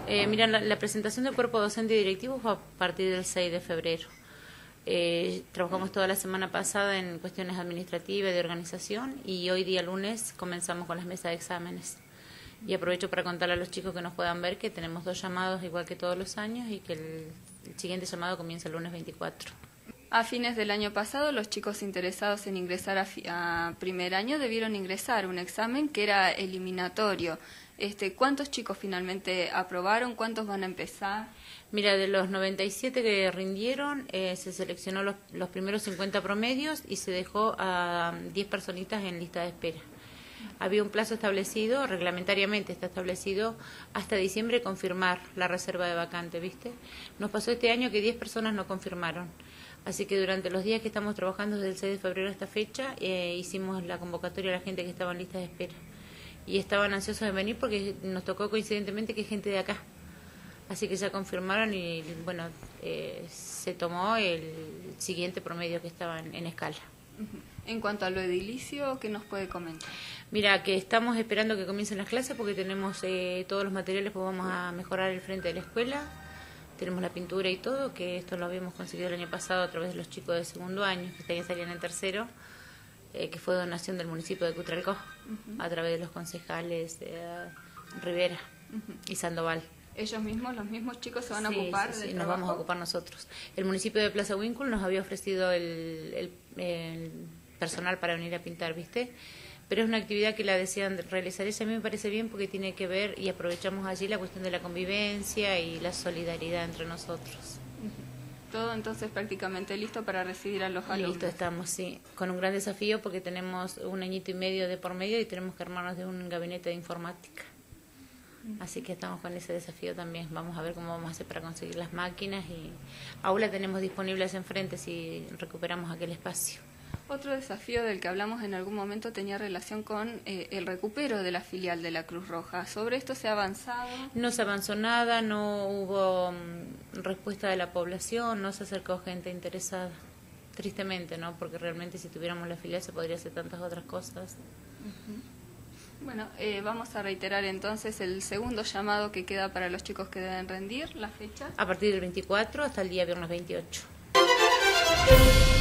Mira, la presentación del cuerpo docente y directivo fue a partir del 6 de febrero. Trabajamos toda la semana pasada en cuestiones administrativas y de organización y hoy día lunes comenzamos con las mesas de exámenes. Y aprovecho para contarle a los chicos que nos puedan ver que tenemos 2 llamados igual que todos los años y que el siguiente llamado comienza el lunes 24. A fines del año pasado, los chicos interesados en ingresar a primer año debieron ingresar un examen que era eliminatorio. ¿Cuántos chicos finalmente aprobaron? ¿Cuántos van a empezar? Mira, de los 97 que rindieron, se seleccionó los primeros 50 promedios y se dejó a 10 personitas en lista de espera. Había un plazo establecido, reglamentariamente está establecido, hasta diciembre confirmar la reserva de vacante, ¿viste? Nos pasó este año que 10 personas no confirmaron. Así que durante los días que estamos trabajando desde el 6 de febrero a esta fecha, hicimos la convocatoria a la gente que estaba en lista de espera. Y estaban ansiosos de venir porque nos tocó coincidentemente que es gente de acá. Así que ya confirmaron y bueno, se tomó el siguiente promedio que estaba en escala. En cuanto a lo edilicio, ¿qué nos puede comentar? Mira, que estamos esperando que comiencen las clases porque tenemos todos los materiales, pues vamos a mejorar el frente de la escuela. Tenemos la pintura y todo, que esto lo habíamos conseguido el año pasado a través de los chicos de segundo año, que ya salían en tercero, que fue donación del municipio de Cutralcó, a través de los concejales Rivera y Sandoval. ¿Ellos mismos, los mismos chicos se van a ocupar del Sí, nos trabajo? vamos a ocupar nosotros. El municipio de Plaza Huíncul nos había ofrecido el personal para venir a pintar, ¿viste? Pero es una actividad que la desean realizar. Ella a mí me parece bien porque tiene que ver y aprovechamos allí la cuestión de la convivencia y la solidaridad entre nosotros. Todo entonces prácticamente listo para recibir a los alumnos. Listo estamos, sí, con un gran desafío porque tenemos 1 añito y medio de por medio y tenemos que armarnos de un gabinete de informática. Así que estamos con ese desafío también. Vamos a ver cómo vamos a hacer para conseguir las máquinas y aula tenemos disponibles enfrente si recuperamos aquel espacio. Otro desafío del que hablamos en algún momento tenía relación con el recupero de la filial de la Cruz Roja. ¿Sobre esto se ha avanzado? No se avanzó nada, no hubo respuesta de la población, no se acercó gente interesada. Tristemente, ¿no? Porque realmente si tuviéramos la filial se podría hacer tantas otras cosas. Bueno, vamos a reiterar entonces el segundo llamado que queda para los chicos que deben rendir, la fecha. A partir del 24 hasta el día viernes 28.